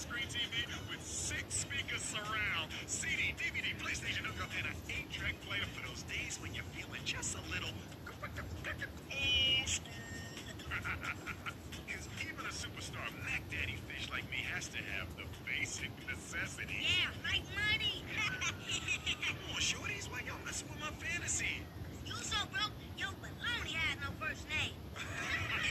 screen TV with 6 speakers surround, CD, DVD, PlayStation hookup, and an 8-track player for those days when you're feeling just a little old school. Because even a superstar Mac Daddy fish like me has to have the basic necessities. Yeah, like money. Come on, shorties, why y'all messing with my fantasy? You so broke, your baloney has no first name.